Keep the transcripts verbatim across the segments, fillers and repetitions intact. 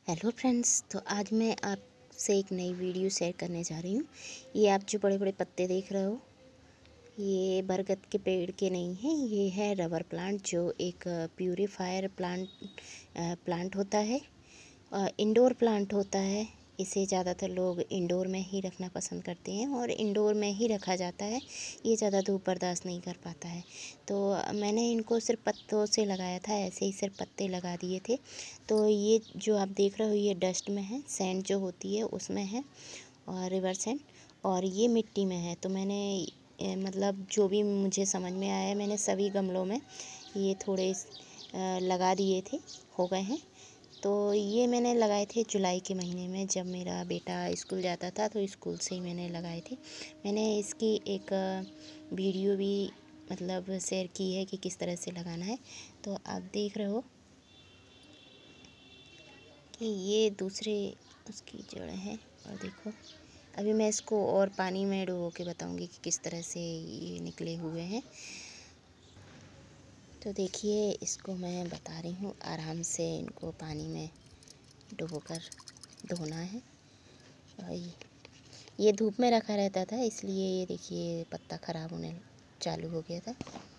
Hello friends, तो आज मैं आपसे एक नई वीडियो शेयर करने जा रही हूँ। ये आप जो बड़े बड़े पत्ते देख रहे हो, ये बरगद के पेड़ के नहीं हैं। ये है रबर प्लांट, जो एक प्यूरीफायर प्लांट प्लांट होता है, इंडोर प्लांट होता है। इसे ज़्यादातर लोग इंडोर में ही रखना पसंद करते हैं और इंडोर में ही रखा जाता है। ये ज़्यादा धूप बर्दाश्त नहीं कर पाता है, तो मैंने इनको सिर्फ पत्तों से लगाया था, ऐसे ही सिर्फ पत्ते लगा दिए थे। तो ये जो आप देख रहे हो, ये डस्ट में है, सैंड जो होती है उसमें है, और रिवर सैंड, और ये मिट्टी में है। तो मैंने ए, मतलब जो भी मुझे समझ में आया, मैंने सभी गमलों में ये थोड़े आ, लगा दिए थे, हो गए हैं। तो ये मैंने लगाए थे जुलाई के महीने में, जब मेरा बेटा स्कूल जाता था, तो स्कूल से ही मैंने लगाए थे। मैंने इसकी एक वीडियो भी मतलब शेयर की है कि किस तरह से लगाना है। तो आप देख रहे हो कि ये दूसरे उसकी जड़ है, और देखो अभी मैं इसको और पानी में डुबो के बताऊंगी कि किस तरह से ये निकले हुए हैं। तो देखिए, इसको मैं बता रही हूँ, आराम से इनको पानी में डुबोकर धोना है। और ये धूप में रखा रहता था, इसलिए ये देखिए पत्ता ख़राब होने चालू हो गया था।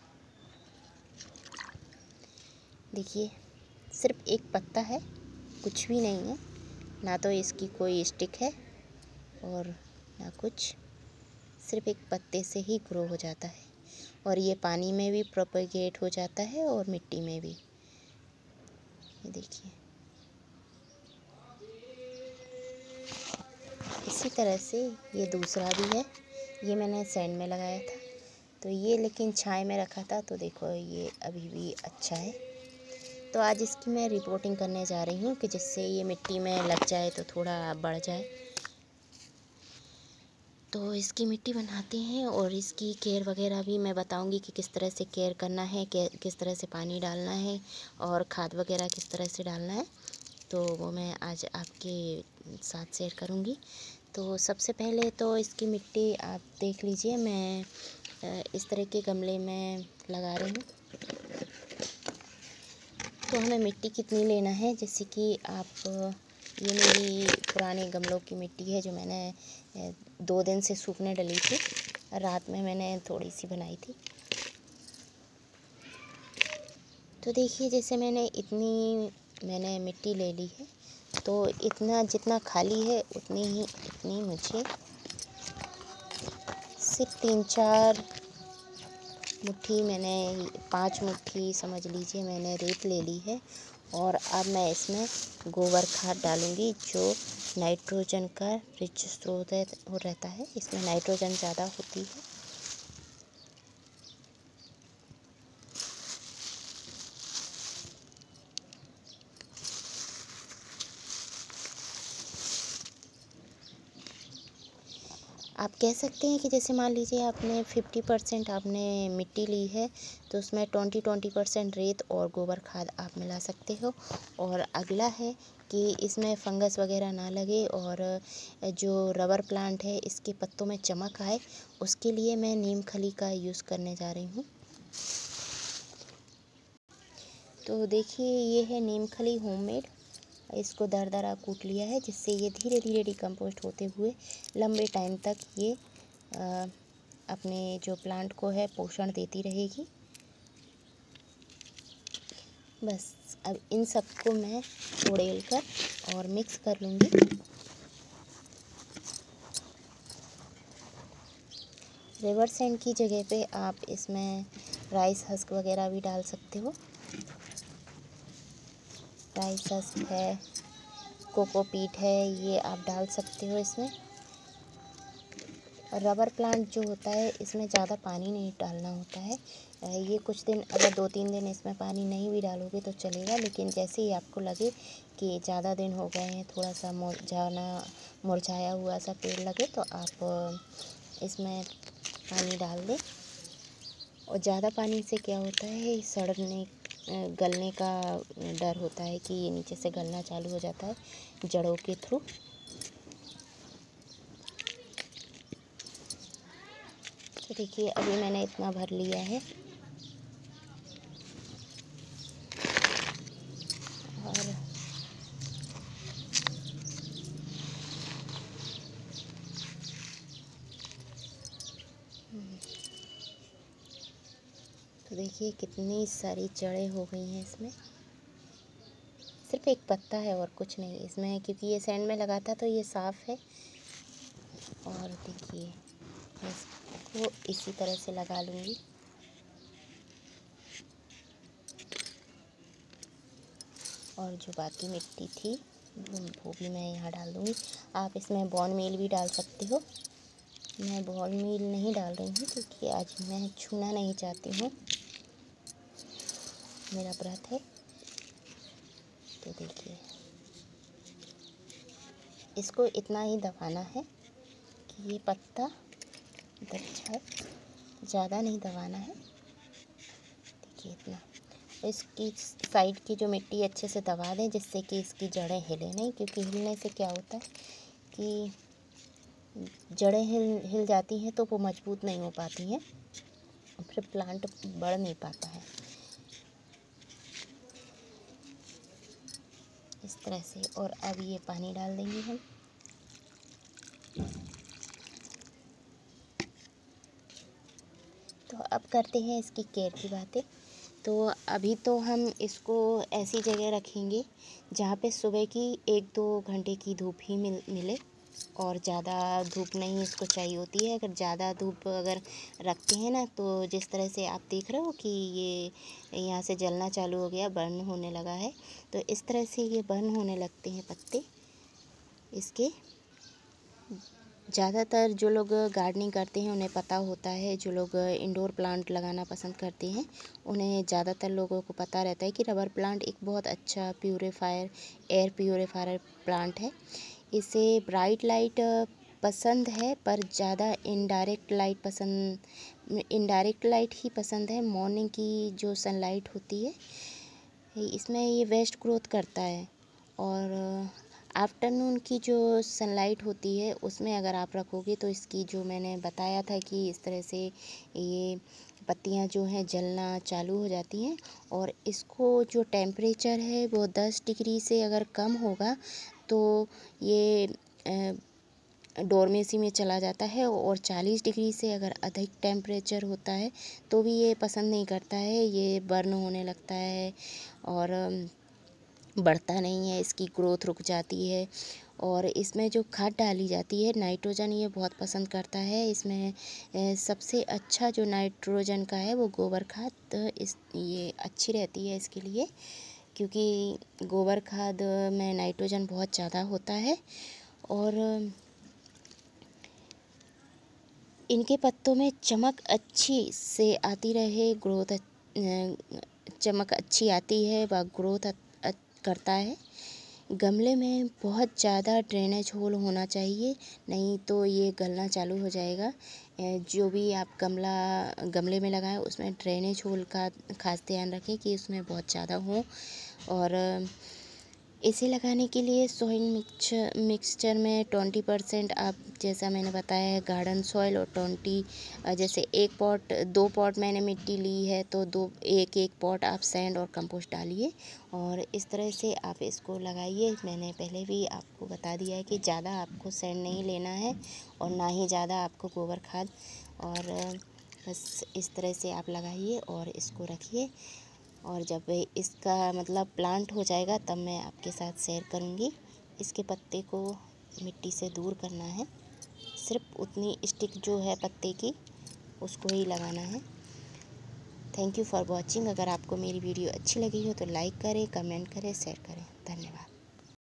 देखिए, सिर्फ एक पत्ता है, कुछ भी नहीं है, ना तो इसकी कोई स्टिक है और ना कुछ, सिर्फ एक पत्ते से ही ग्रो हो जाता है। और ये पानी में भी प्रोपेगेट हो जाता है और मिट्टी में भी। ये देखिए, इसी तरह से ये दूसरा भी है। ये मैंने सैंड में लगाया था, तो ये लेकिन छाया में रखा था, तो देखो ये अभी भी अच्छा है। तो आज इसकी मैं रिपोर्टिंग करने जा रही हूँ कि जिससे ये मिट्टी में लग जाए तो थोड़ा बढ़ जाए। तो इसकी मिट्टी बनाते हैं और इसकी केयर वगैरह भी मैं बताऊंगी कि किस तरह से केयर करना है, किस तरह से पानी डालना है और खाद वगैरह किस तरह से डालना है। तो वो मैं आज आपके साथ शेयर करूंगी। तो सबसे पहले तो इसकी मिट्टी आप देख लीजिए, मैं इस तरह के गमले में लगा रही हूँ। तो हमें मिट्टी कितनी लेना है, जैसे कि आप, ये मेरी पुराने गमलों की मिट्टी है जो मैंने दो दिन से सूखने डली थी, रात में मैंने थोड़ी सी बनाई थी। तो देखिए, जैसे मैंने इतनी मैंने मिट्टी ले ली है, तो इतना जितना खाली है उतनी ही इतनी मुझे सिर्फ तीन चार मुट्ठी, मैंने पाँच मुट्ठी समझ लीजिए, मैंने रेत ले ली है। और अब मैं इसमें गोबर खाद डालूँगी, जो नाइट्रोजन का रिच स्रोत है, वो रहता है, इसमें नाइट्रोजन ज़्यादा होती है। आप कह सकते हैं कि जैसे मान लीजिए आपने फिफ्टी परसेंट आपने मिट्टी ली है, तो उसमें ट्वेंटी ट्वेंटी परसेंट रेत और गोबर खाद आप मिला सकते हो। और अगला है कि इसमें फंगस वगैरह ना लगे और जो रबर प्लांट है इसके पत्तों में चमक आए, उसके लिए मैं नीम खली का यूज़ करने जा रही हूँ। तो देखिए, ये है नीम खली होममेड, इसको दरदरा कूट लिया है, जिससे ये धीरे धीरे डिकम्पोस्ट होते हुए लंबे टाइम तक ये आ, अपने जो प्लांट को है पोषण देती रहेगी। बस अब इन सबको मैं उड़ेल कर और मिक्स कर लूँगी। रिवर सैंड की जगह पे आप इसमें राइस हस्क वगैरह भी डाल सकते हो। राइस हस्क है, कोकोपीट है, ये आप डाल सकते हो इसमें। और रबर प्लांट जो होता है, इसमें ज़्यादा पानी नहीं डालना होता है। ये कुछ दिन, अगर दो तीन दिन इसमें पानी नहीं भी डालोगे तो चलेगा, लेकिन जैसे ही आपको लगे कि ज़्यादा दिन हो गए हैं, थोड़ा सा मुरझाना मुरझाया हुआ सा पेड़ लगे, तो आप इसमें पानी डाल दें। और ज़्यादा पानी से क्या होता है, सड़ने गलने का डर होता है कि ये नीचे से गलना चालू हो जाता है जड़ों के थ्रू। तो देखिए, अभी मैंने इतना भर लिया है, और देखिए कितनी सारी जड़ें हो गई हैं इसमें। सिर्फ एक पत्ता है और कुछ नहीं इसमें, क्योंकि ये सैंड में लगा था तो ये साफ़ है। और देखिए मैं इसको इसी तरह से लगा लूँगी। और जो बाकी मिट्टी थी वो भी मैं यहाँ डाल दूँगी। आप इसमें बॉन मील भी डाल सकते हो। मैं बॉन मील नहीं डाल रही हूँ क्योंकि आज मैं छूना नहीं चाहती हूँ, मेरा व्रत है। तो देखिए इसको इतना ही दबाना है कि ये पत्ता दब जाए, ज़्यादा नहीं दबाना है। देखिए इतना। इसकी साइड की जो मिट्टी अच्छे से दबा दें जिससे कि इसकी जड़ें हिले नहीं, क्योंकि हिलने से क्या होता है कि जड़ें हिल हिल जाती हैं तो वो मजबूत नहीं हो पाती हैं, फिर प्लांट बढ़ नहीं पाता है। इस तरह से। और अब ये पानी डाल देंगे हम। तो अब करते हैं इसकी केयर की बातें। तो अभी तो हम इसको ऐसी जगह रखेंगे जहाँ पे सुबह की एक दो घंटे की धूप ही मिल मिले और ज़्यादा धूप नहीं इसको चाहिए होती है। अगर ज़्यादा धूप अगर रखते हैं ना तो जिस तरह से आप देख रहे हो कि ये यहाँ से जलना चालू हो गया, बर्न होने लगा है, तो इस तरह से ये बर्न होने लगते हैं पत्ते इसके। ज़्यादातर जो लोग गार्डनिंग करते हैं उन्हें पता होता है, जो लोग इंडोर प्लांट लगाना पसंद करते हैं उन्हें ज़्यादातर लोगों को पता रहता है कि रबर प्लांट एक बहुत अच्छा प्यूरीफायर, एयर प्यूरीफायर प्लांट है। इसे ब्राइट लाइट पसंद है पर ज़्यादा इनडायरेक्ट लाइट पसंद इनडायरेक्ट लाइट ही पसंद है। मॉर्निंग की जो सनलाइट होती है इसमें ये वेस्ट ग्रोथ करता है, और आफ्टरनून की जो सनलाइट होती है उसमें अगर आप रखोगे तो इसकी जो मैंने बताया था कि इस तरह से ये पत्तियां जो हैं जलना चालू हो जाती हैं। और इसको जो टेम्परेचर है वो दस डिग्री से अगर कम होगा तो ये डोरमेसी में चला जाता है, और चालीस डिग्री से अगर अधिक टेम्परेचर होता है तो भी ये पसंद नहीं करता है, ये बर्न होने लगता है और बढ़ता नहीं है, इसकी ग्रोथ रुक जाती है। और इसमें जो खाद डाली जाती है नाइट्रोजन ये बहुत पसंद करता है। इसमें सबसे अच्छा जो नाइट्रोजन का है वो गोबर खाद, इस ये अच्छी रहती है इसके लिए, क्योंकि गोबर खाद में नाइट्रोजन बहुत ज़्यादा होता है। और इनके पत्तों में चमक अच्छी से आती रहे, ग्रोथ चमक अच्छी आती है व ग्रोथ करता है। गमले में बहुत ज़्यादा ड्रेनेज होल होना चाहिए, नहीं तो ये गलना चालू हो जाएगा। जो भी आप गमला गमले में लगाएं उसमें ड्रेनेज होल का खास ध्यान रखें कि उसमें बहुत ज़्यादा हो। और इसे लगाने के लिए सॉइल मिक्सचर मिक्सचर में ट्वेंटी परसेंट आप, जैसा मैंने बताया है, गार्डन सॉइल, और ट्वेंटी, जैसे एक पॉट दो पॉट मैंने मिट्टी ली है तो दो एक एक पॉट आप सैंड और कंपोस्ट डालिए और इस तरह से आप इसको लगाइए। मैंने पहले भी आपको बता दिया है कि ज़्यादा आपको सैंड नहीं लेना है और ना ही ज़्यादा आपको गोबर खाद, और बस इस तरह से आप लगाइए और इसको रखिए। और जब इसका मतलब प्लांट हो जाएगा तब मैं आपके साथ शेयर करूँगी। इसके पत्ते को मिट्टी से दूर करना है, सिर्फ उतनी स्टिक जो है पत्ते की उसको ही लगाना है। Thank you for watching. अगर आपको मेरी वीडियो अच्छी लगी हो तो लाइक करें, कमेंट करें, शेयर करें। धन्यवाद।